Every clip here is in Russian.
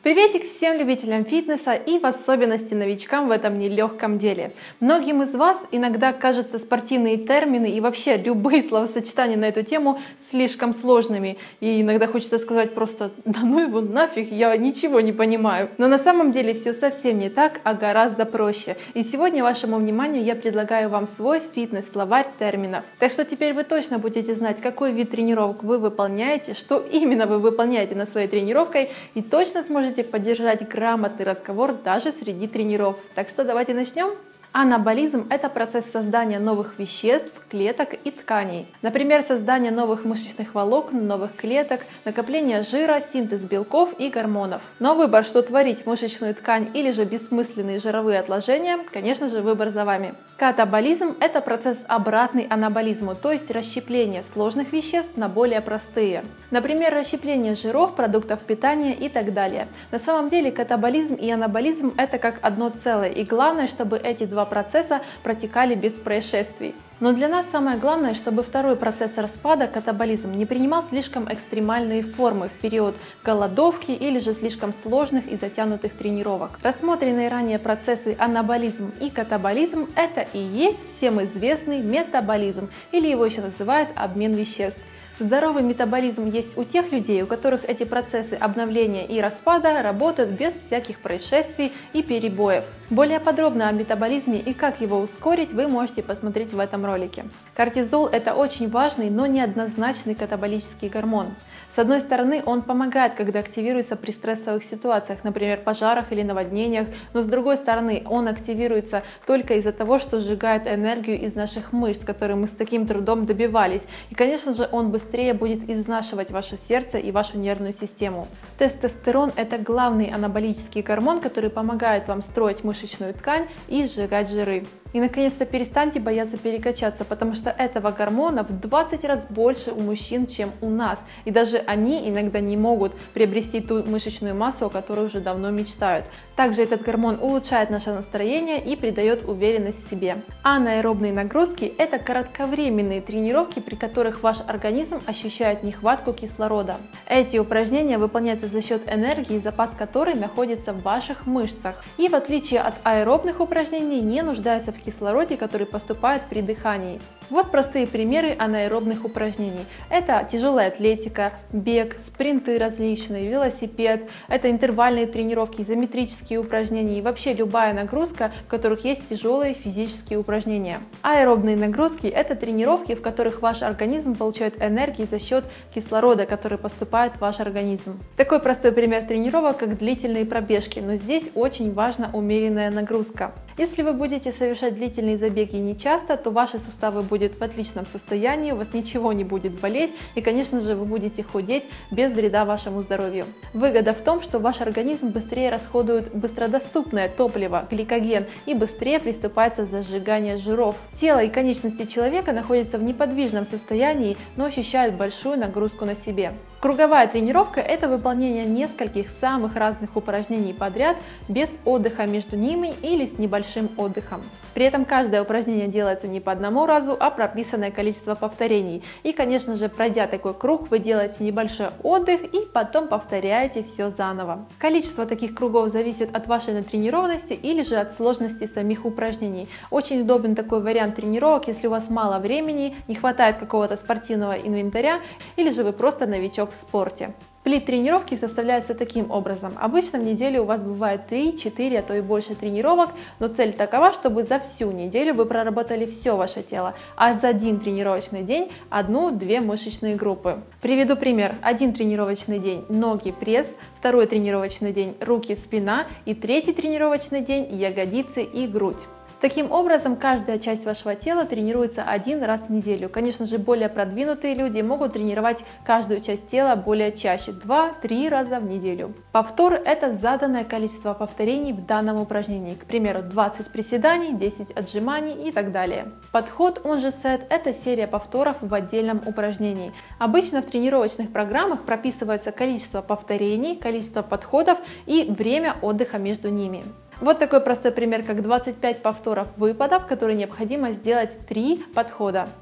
Приветик всем любителям фитнеса и в особенности новичкам в этом нелегком деле. Многим из вас иногда кажутся спортивные термины и вообще любые словосочетания на эту тему слишком сложными. И иногда хочется сказать просто «да ну его нафиг, я ничего не понимаю». Но на самом деле все совсем не так, а гораздо проще. И сегодня вашему вниманию я предлагаю вам свой фитнес-словарь терминов. Так что теперь вы точно будете знать, какой вид тренировок вы выполняете, что именно вы выполняете на своей тренировке, и точно сможете поддержать грамотный разговор даже среди тренеров. Так что давайте начнем. Анаболизм – это процесс создания новых веществ, клеток и тканей. Например, создание новых мышечных волокон, новых клеток, накопление жира, синтез белков и гормонов. Но выбор, что творить, мышечную ткань или же бессмысленные жировые отложения, конечно же, выбор за вами. Катаболизм – это процесс обратный анаболизму, то есть расщепление сложных веществ на более простые. Например, расщепление жиров, продуктов питания и так далее. На самом деле катаболизм и анаболизм – это как одно целое, и главное, чтобы эти два процесса протекали без происшествий. Но для нас самое главное, чтобы второй процесс распада, катаболизм, не принимал слишком экстремальные формы в период голодовки или же слишком сложных и затянутых тренировок. Рассмотренные ранее процессы анаболизм и катаболизм – это и есть всем известный метаболизм, или его еще называют обмен веществ. Здоровый метаболизм есть у тех людей, у которых эти процессы обновления и распада работают без всяких происшествий и перебоев. Более подробно о метаболизме и как его ускорить вы можете посмотреть в этом ролике. Кортизол – это очень важный, но неоднозначный катаболический гормон. С одной стороны, он помогает, когда активируется при стрессовых ситуациях, например, пожарах или наводнениях, но с другой стороны, он активируется только из-за того, что сжигает энергию из наших мышц, которые мы с таким трудом добивались. И, конечно же, он быстрее будет изнашивать ваше сердце и вашу нервную систему. Тестостерон – это главный анаболический гормон, который помогает вам строить мышечную ткань и сжигать жиры. И наконец-то перестаньте бояться перекачаться, потому что этого гормона в 20 раз больше у мужчин, чем у нас. И даже они иногда не могут приобрести ту мышечную массу, о которой уже давно мечтают. Также этот гормон улучшает наше настроение и придает уверенность в себе. Анаэробные нагрузки – это кратковременные тренировки, при которых ваш организм ощущает нехватку кислорода. Эти упражнения выполняются за счет энергии, запас которой находится в ваших мышцах. И в отличие от аэробных упражнений, не нуждаются в кислороде, который поступает при дыхании. Вот простые примеры анаэробных упражнений. Это тяжелая атлетика, бег, спринты различные, велосипед, это интервальные тренировки, изометрические упражнения и вообще любая нагрузка, в которых есть тяжелые физические упражнения. Аэробные нагрузки – это тренировки, в которых ваш организм получает энергию за счет кислорода, который поступает в ваш организм. Такой простой пример тренировок, как длительные пробежки, но здесь очень важна умеренная нагрузка. Если вы будете совершать длительные забеги нечасто, то ваши суставы будут в отличном состоянии, у вас ничего не будет болеть и, конечно же, вы будете худеть без вреда вашему здоровью. Выгода в том, что ваш организм быстрее расходует быстродоступное топливо, гликоген, и быстрее приступается зажигание жиров. Тело и конечности человека находятся в неподвижном состоянии, но ощущают большую нагрузку на себе. Круговая тренировка – это выполнение нескольких самых разных упражнений подряд, без отдыха между ними или с небольшим отдыхом. При этом каждое упражнение делается не по одному разу, а прописанное количество повторений. И, конечно же, пройдя такой круг, вы делаете небольшой отдых и потом повторяете все заново. Количество таких кругов зависит от вашей натренированности или же от сложности самих упражнений. Очень удобен такой вариант тренировок, если у вас мало времени, не хватает какого-то спортивного инвентаря или же вы просто новичок в спорте. Сплит-тренировки составляются таким образом. Обычно в неделю у вас бывает 3, 4, а то и больше тренировок, но цель такова, чтобы за всю неделю вы проработали все ваше тело, а за один тренировочный день 1-2 мышечные группы. Приведу пример. Один тренировочный день – ноги, пресс, второй тренировочный день – руки, спина и третий тренировочный день – ягодицы и грудь. Таким образом, каждая часть вашего тела тренируется один раз в неделю. Конечно же, более продвинутые люди могут тренировать каждую часть тела более чаще, 2-3 раза в неделю. Повтор – это заданное количество повторений в данном упражнении, к примеру, 20 приседаний, 10 отжиманий и так далее. Подход, он же сет, это серия повторов в отдельном упражнении. Обычно в тренировочных программах прописывается количество повторений, количество подходов и время отдыха между ними. Вот такой простой пример, как 25 повторов выпадов, которые необходимо сделать 3 подхода.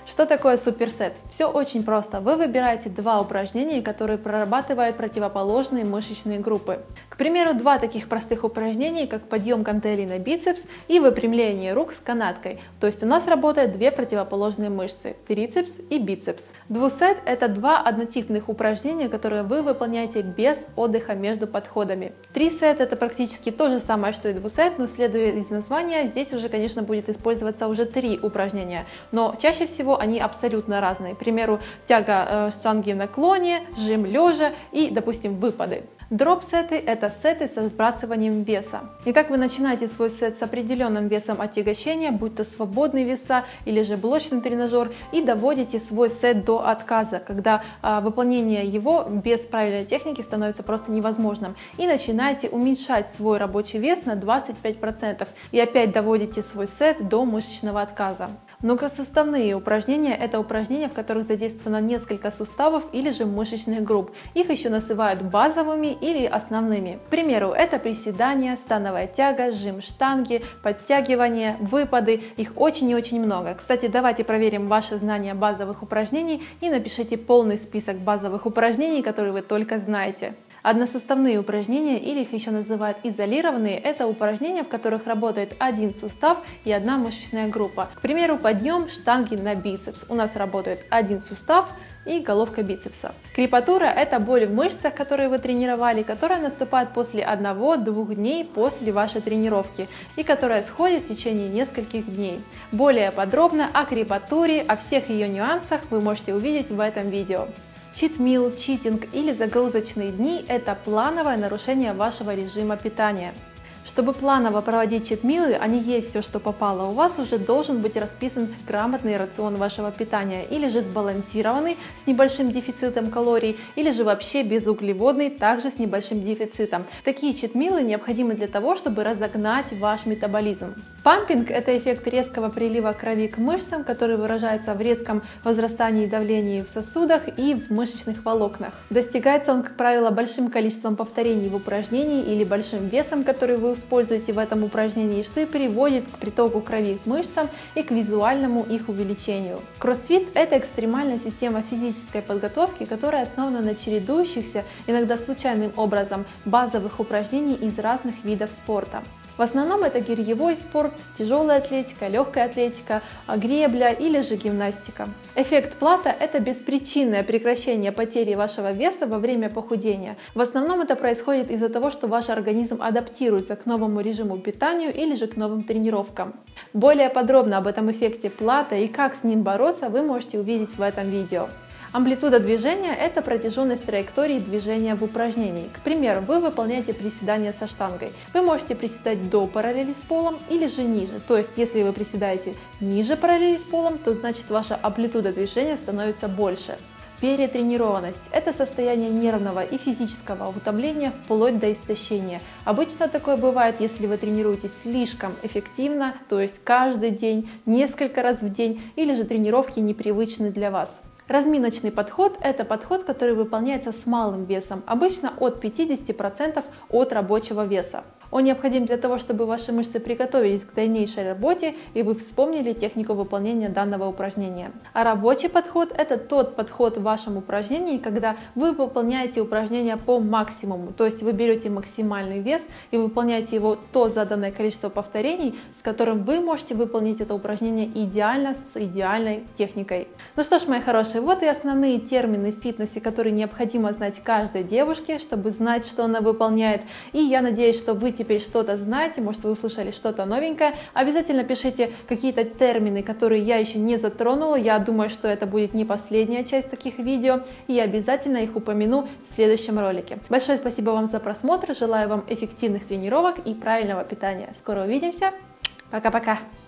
Что такое суперсет? Все очень просто. Вы выбираете два упражнения, которые прорабатывают противоположные мышечные группы. К примеру, два таких простых упражнения, как подъем гантелей на бицепс и выпрямление рук с канаткой. То есть у нас работают две противоположные мышцы – трицепс и бицепс. Двусет – это два однотипных упражнения, которые вы выполняете без отдыха между подходами. Трисет – это практически то же самое, что и двусет, но следуя из названия, здесь уже, конечно, будет использоваться уже три упражнения. Но чаще всего они абсолютно разные. К примеру, тяга штанги в наклоне, жим лежа и, допустим, выпады. Дроп-сеты – это сеты со сбрасыванием веса. Итак, вы начинаете свой сет с определенным весом отягощения, будь то свободный веса или же блочный тренажер, и доводите свой сет до отказа, когда выполнение его без правильной техники становится просто невозможным. И начинаете уменьшать свой рабочий вес на 25%. И опять доводите свой сет до мышечного отказа. Многосуставные упражнения – это упражнения, в которых задействовано несколько суставов или же мышечных групп. Их еще называют базовыми или основными. К примеру, это приседания, становая тяга, жим штанги, подтягивания, выпады. Их очень и очень много. Кстати, давайте проверим ваши знания базовых упражнений и напишите полный список базовых упражнений, которые вы только знаете. Односуставные упражнения, или их еще называют изолированные, это упражнения, в которых работает один сустав и одна мышечная группа. К примеру, подъем штанги на бицепс. У нас работает один сустав и головка бицепса. Крепатура – это боль в мышцах, которые вы тренировали, которая наступает после 1-2 дней после вашей тренировки и которая сходит в течение нескольких дней. Более подробно о крепатуре, о всех ее нюансах вы можете увидеть в этом видео. Чит-мил, читинг или загрузочные дни – это плановое нарушение вашего режима питания. Чтобы планово проводить чит-милы, а не есть все, что попало, у вас уже должен быть расписан грамотный рацион вашего питания, или же сбалансированный с небольшим дефицитом калорий, или же вообще безуглеводный, также с небольшим дефицитом. Такие чит-милы необходимы для того, чтобы разогнать ваш метаболизм. Пампинг – это эффект резкого прилива крови к мышцам, который выражается в резком возрастании давления в сосудах и в мышечных волокнах. Достигается он, как правило, большим количеством повторений в упражнении или большим весом, который вы используете в этом упражнении, что и приводит к притоку крови к мышцам и к визуальному их увеличению. Кроссфит – это экстремальная система физической подготовки, которая основана на чередующихся, иногда случайным образом, базовых упражнений из разных видов спорта. В основном это гирьевой спорт, тяжелая атлетика, легкая атлетика, гребля или же гимнастика. Эффект Плата – это беспричинное прекращение потери вашего веса во время похудения. В основном это происходит из-за того, что ваш организм адаптируется к новому режиму питания или же к новым тренировкам. Более подробно об этом эффекте Плата и как с ним бороться вы можете увидеть в этом видео. Амплитуда движения – это протяженность траектории движения в упражнении. К примеру, вы выполняете приседания со штангой. Вы можете приседать до параллели с полом или же ниже. То есть, если вы приседаете ниже параллели с полом, то значит ваша амплитуда движения становится больше. Перетренированность – это состояние нервного и физического утомления вплоть до истощения. Обычно такое бывает, если вы тренируетесь слишком эффективно, то есть каждый день, несколько раз в день, или же тренировки непривычны для вас. Разминочный подход – это подход, который выполняется с малым весом, обычно от 50% от рабочего веса. Он необходим для того, чтобы ваши мышцы приготовились к дальнейшей работе и вы вспомнили технику выполнения данного упражнения. А рабочий подход – это тот подход в вашем упражнении, когда вы выполняете упражнение по максимуму, то есть вы берете максимальный вес и выполняете его то заданное количество повторений, с которым вы можете выполнить это упражнение идеально, с идеальной техникой. Ну что ж, мои хорошие, вот и основные термины в фитнесе, которые необходимо знать каждой девушке, чтобы знать, что она выполняет. И я надеюсь, что вы теперь что-то знаете, может, вы услышали что-то новенькое. Обязательно пишите какие-то термины, которые я еще не затронула. Я думаю, что это будет не последняя часть таких видео, и я обязательно их упомяну в следующем ролике. Большое спасибо вам за просмотр, желаю вам эффективных тренировок и правильного питания. Скоро увидимся, пока-пока!